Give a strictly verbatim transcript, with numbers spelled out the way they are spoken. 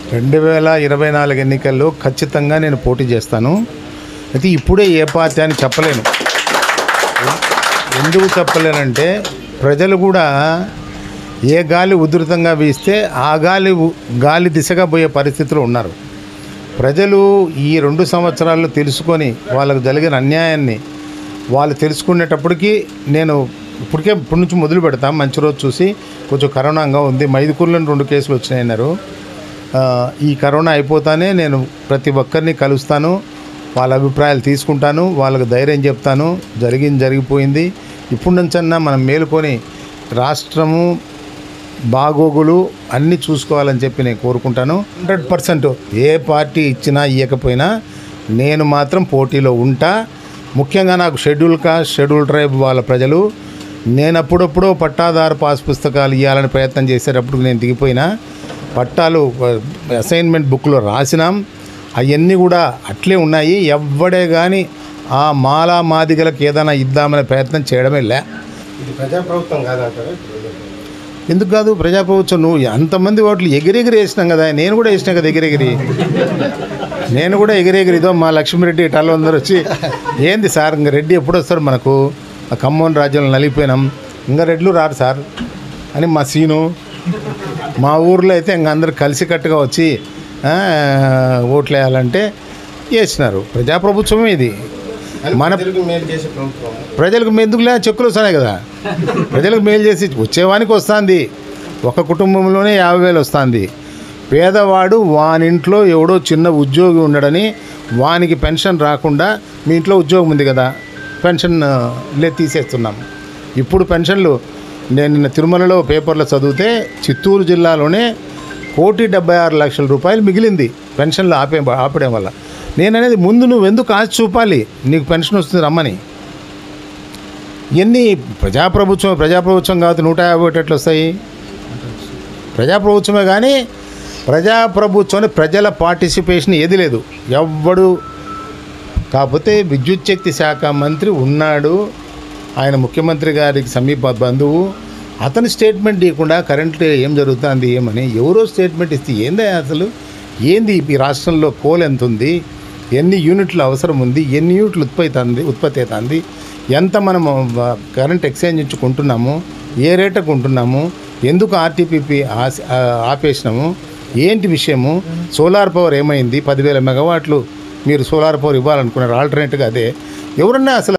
రెండు వేల ఇరవై నాలుగు ఎన్నికల్లో ఖచ్చితంగా నేను పోటీ చేస్తాను. అయితే ఇప్పుడే ఏ పార్టీ అని చెప్పలేను. ఎందుకు చెప్పలేనంటే ప్రజలు కూడా ఏ గాలి ఉధృతంగా వీస్తే ఆ గాలి గాలి దిశగా పోయే పరిస్థితిలో ఉన్నారు. ప్రజలు ఈ రెండు సంవత్సరాల్లో తెలుసుకొని వాళ్ళకు జరిగిన అన్యాయాన్ని వాళ్ళు తెలుసుకునేటప్పటికీ నేను ఇప్పటికే ఇప్పటి నుంచి మొదలు పెడతాం. మంచి రోజు చూసి కొంచెం కరోనాగా ఉంది, మైదుకూరులో రెండు కేసులు వచ్చినాయన్నారు. ఈ కరోనా అయిపోతానే నేను ప్రతి ఒక్కరిని కలుస్తాను, వాళ్ళ అభిప్రాయాలు తీసుకుంటాను, వాళ్ళకు ధైర్యం చెప్తాను. జరిగింది జరిగిపోయింది, ఇప్పుడు నుంచన్నా మనం మేలుకొని రాష్ట్రము బాగోగులు అన్నీ చూసుకోవాలని చెప్పి నేను కోరుకుంటాను. హండ్రెడ్ పర్సెంట్ ఏ పార్టీ ఇచ్చినా ఇవ్వకపోయినా నేను మాత్రం పోటీలో ఉంటా. ముఖ్యంగా నాకు షెడ్యూల్ కాస్ట్ షెడ్యూల్ ట్రైబ్ వాళ్ళ ప్రజలు నేను అప్పుడప్పుడు పట్టాదారు పాస్ పుస్తకాలు ఇవ్వాలని ప్రయత్నం చేసేటప్పుడు నేను దిగిపోయినా, పట్టాలు అసైన్మెంట్ బుక్లో రాసినాం, అవన్నీ కూడా అట్లే ఉన్నాయి. ఎవ్వడే కానీ ఆ మాలా మాదిగలకు ఏదైనా ఇద్దామనే ప్రయత్నం చేయడమే లే. ఇది ప్రజాప్రభుత్వం కాదంటారా? ఎందుకు కాదు ప్రజాప్రభుత్వం? నువ్వు అంతమంది ఓట్లు ఎగిరెగిరి వేసినాం కదా, నేను కూడా వేసినా కదా ఎగిరెగిరి నేను కూడా ఎగిరెగిరి ఇదో మా లక్ష్మీరెడ్డి టల్ అందరూ వచ్చి ఏంది సార్ ఇంకా రెడ్డి ఎప్పుడు వస్తారు మనకు, ఆ ఖమ్మం రాజ్యంలో నలిగిపోయినాం, ఇంకా రెడ్లు రారు సార్ అని మా సీను. మా ఊర్లో అయితే ఇంకా అందరు కలిసికట్టుగా వచ్చి ఓట్లు వేయాలంటే వేసినారు. ప్రజాప్రభుత్వమే ఇది. మన ప్రజలకు ఎందుకులే చెక్కులు వస్తున్నాయి కదా, ప్రజలకు మేలు చేసి వచ్చేవానికి వస్తుంది. ఒక కుటుంబంలోనే యాభై వేలు వస్తుంది. పేదవాడు వానింట్లో ఎవడో చిన్న ఉద్యోగి ఉండడని వానికి పెన్షన్ రాకుండా మీ ఇంట్లో ఉద్యోగం ఉంది కదా పెన్షన్ లే తీసేస్తున్నాం. ఇప్పుడు పెన్షన్లు నేను నిన్న తిరుమలలో పేపర్లో చదివితే చిత్తూరు జిల్లాలోనే కోటి డెబ్బై ఆరు లక్షల రూపాయలు మిగిలింది పెన్షన్లు ఆపే ఆపడం వల్ల. నేననేది ముందు నువ్వు ఎందుకు ఆశ చూపాలి నీకు పెన్షన్ వస్తుంది రమ్మని. ఇవన్నీ ప్రజాప్రభుత్వం ప్రజాప్రభుత్వం కాబట్టి నూట యాభై ఒకటి ఎట్లు వస్తాయి? ప్రజాప్రభుత్వమే కానీ ప్రజాప్రభుత్వం ప్రజల పార్టిసిపేషన్ ఏది లేదు ఎవ్వడు. కాకపోతే విద్యుత్ శక్తి శాఖ మంత్రి ఉన్నాడు, ఆయన ముఖ్యమంత్రి గారికి సమీప బంధువు. అతని స్టేట్మెంట్ ఇవ్వకుండా కరెంట్ ఏం జరుగుతుంది ఏమని ఎవరో స్టేట్మెంట్ ఇస్తే ఏంది అసలు? ఏంది ఈ రాష్ట్రంలో కోల్ ఎంత ఉంది, ఎన్ని యూనిట్లు అవసరం ఉంది, ఎన్ని యూనిట్లు ఉత్పత్తి అంది ఉత్పత్తి అవుతుంది, ఎంత మనము కరెంట్ ఎక్స్చేంజ్ నుంచి కొంటున్నాము, ఏ రేటు కొంటున్నాము, ఎందుకు ఆర్టీపీపీ ఆపేసినాము, ఏంటి విషయము, సోలార్ పవర్ ఏమైంది, పదివేల మెగావాట్లు మీరు సోలార్ పవర్ ఇవ్వాలనుకున్నారు ఆల్టర్నేట్గా. అదే ఎవరన్నా అసలు